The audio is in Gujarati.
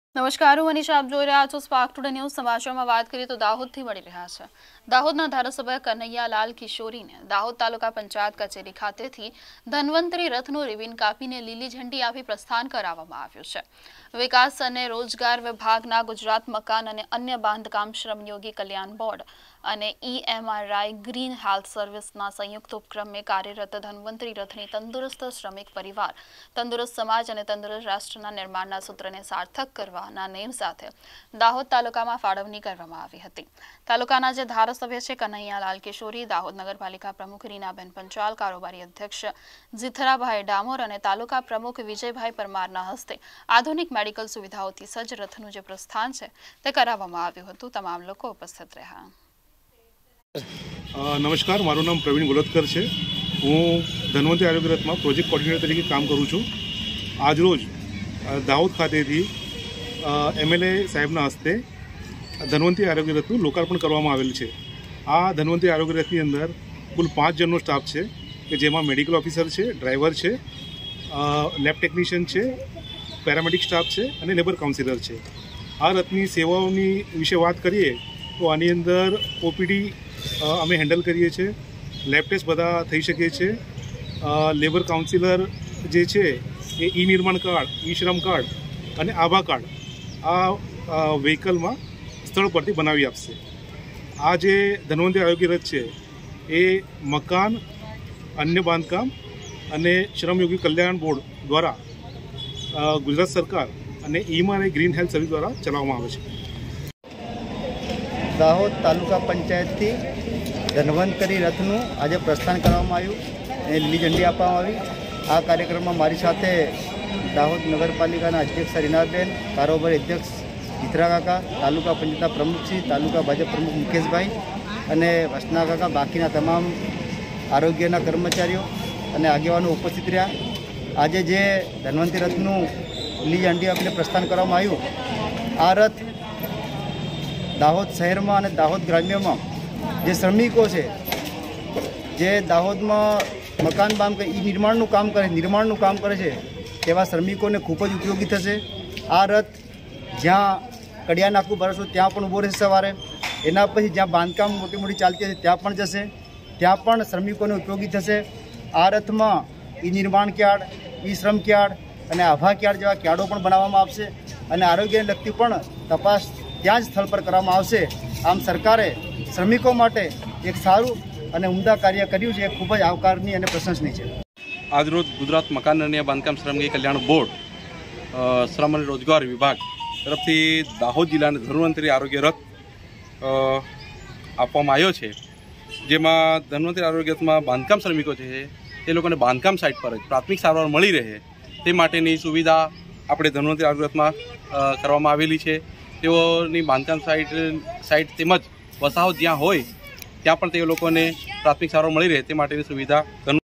નમસ્કાર, હું મનીષા, આપ જોઈ રહ્યા છો સ્પાર્ક ટુડે ન્યૂઝ. સમાચારમાં વાત કરીએ તો દાહોદથી મળી રહ્યા છે. દાહોદના ધારાસભ્ય કનૈયાલાલ કિશોરીને દાહોદ તાલુકા પંચાયત કચેરી ખાતેથી ધન્વંતરી રથનું રિબિન કાપીને લીલી ઝંડી આપી પ્રસ્થાન કરાવવામાં આવ્યું છે. વિકાસ અને રોજગાર વિભાગના ગુજરાત મકાન અને અન્ય બાંધકામ શ્રમયોગી કલ્યાણ બોર્ડ અને EMRI ગ્રીન હેલ્થ સર્વિસના સંયુક્ત ઉપક્રમે કાર્યરત ધન્વંતરી રથની તંદુરસ્ત શ્રમિક પરિવાર, તંદુરસ્ત સમાજ અને તંદુરસ્ત રાષ્ટ્રના નિર્માણના સૂત્રને સાર્થક કરવાના નેમ સાથે દાહોદ તાલુકામાં ફાળવણી કરવામાં આવી હતી. તાલુકાના જે ધારાસભ્ય છે કનૈયાલાલ કિશોરી, દાહોદ નગરપાલિકા પ્રમુખ રીનાબેન પંચાલ, કારોબારી અધ્યક્ષ જીથરાભાઈ ડામોર અને તાલુકા પ્રમુખ વિજયભાઈ પરમારના હસ્તે આધુનિક મેડિકલ સુવિધાઓથી સજ્જ રથનું જે પ્રસ્થાન છે તે કરાવવામાં આવ્યું હતું. તમામ લોકો ઉપસ્થિત રહ્યા. નમસ્કાર, મારું નામ પ્રવીણ ગોલતકર છે. હું ધન્વંતરી આરોગ્ય રથમાં પ્રોજેક્ટ કોર્ડિનેટર તરીકે કામ કરું છું. આજરોજ દાહોદ ખાતેથી MLA સાહેબના હસ્તે ધન્વંતરી આરોગ્ય રથનું લોકાર્પણ કરવામાં આવેલ છે. આ ધન્વંતરી આરોગ્ય રથની અંદર કુલ 5 જણનો સ્ટાફ છે કે જેમાં મેડિકલ ઓફિસર છે, ડ્રાઈવર છે, લેબ ટેકનિશિયન છે, પેરામેડિક સ્ટાફ છે અને લેબર કાઉન્સિલર છે. આ રથની સેવાઓની વિશે વાત કરીએ તો આની અંદર OPD અમે હેન્ડલ કરીએ છીએ, લેબ ટેસ્ટ બધા થઈ શકે છે, લેબર કાઉન્સિલર જે છે એ નિર્માણ કાર્ડ, શ્રમ કાર્ડ અને આભા કાર્ડ આ વ્હીકલમાં સ્થળ પરથી બનાવી આપશે. આ જે ધન્વંતરી આરોગ્ય રથ છે એ મકાન, અન્ય બાંધકામ અને શ્રમયોગી કલ્યાણ બોર્ડ દ્વારા ગુજરાત સરકાર અને EMRI ગ્રીન હેલ્થ સર્વિસ દ્વારા ચલાવવામાં આવે છે. દાહોદ તાલુકા પંચાયતથી ધન્વંતરી રથનું આજે પ્રસ્થાન કરવામાં આવ્યું અને લીલી ઝંડી આપવામાં આવી. આ કાર્યક્રમમાં મારી સાથે દાહોદ નગરપાલિકાના અધ્યક્ષ રીનાબેન, કારોબારી અધ્યક્ષ જીથરા કાકા, તાલુકા પંચાયતના પ્રમુખશ્રી, તાલુકા ભાજપ પ્રમુખ મુકેશભાઈ અને વસના કાકા, બાકીના તમામ આરોગ્યના કર્મચારીઓ અને આગેવાનો ઉપસ્થિત રહ્યા. આજે જે ધન્વંતરી રથનું લીલી ઝંડી આપીને પ્રસ્થાન કરવામાં આવ્યું, આ રથ દાહોદ શહેરમાં અને દાહોદ ગ્રામ્યમાં જે શ્રમિકો છે, જે દાહોદમાં મકાન નિર્માણનું કામ કરે છે તેવા શ્રમિકોને ખૂબ જ ઉપયોગી થશે. આ રથ જ્યાં કડિયા નાકું ભરશું ત્યાં પણ ઊભો રહેશે સવારે, એના પછી જ્યાં બાંધકામ મોટી ચાલતી હશે ત્યાં પણ જશે, ત્યાં પણ શ્રમિકોને ઉપયોગી થશે. આ રથમાં નિર્માણ ક્યાર્ડ, શ્રમ ક્યાર્ડ અને આભા ક્યાર્ડ જેવા ક્યાર્ડો પણ બનાવવામાં આવશે અને આરોગ્યને લગતી પણ તપાસ ત્યાં જ સ્થળ પર કરવામાં આવશે. આમ સરકારે શ્રમિકો માટે એક સારું અને ઉમદા કાર્ય કર્યું છે, એ ખૂબ જ આવકારની અને પ્રશંસનીય છે. આજરોજ ગુજરાત મકાન અને બાંધકામ શ્રમયોગી કલ્યાણ બોર્ડ, શ્રમ અને રોજગાર વિભાગ તરફથી દાહોદ જિલ્લાને ધન્વંતરી આરોગ્ય રથ આપવામાં આવ્યો છે. જેમાં ધન્વંતરી આરોગ્ય રથમાં બાંધકામ શ્રમિકો છે તે લોકોને બાંધકામ સાઇટ પર જ પ્રાથમિક સારવાર મળી રહે તે માટેની સુવિધા આપણે ધન્વંતરી આરોગ્ય રથમાં કરવામાં આવેલી છે. તેઓની બાંધકામ સાઇટ તેમજ વસાહત જ્યાં હોય ત્યાં પણ તે લોકોને પ્રાથમિક સારવાર મળી રહે તે માટેની સુવિધા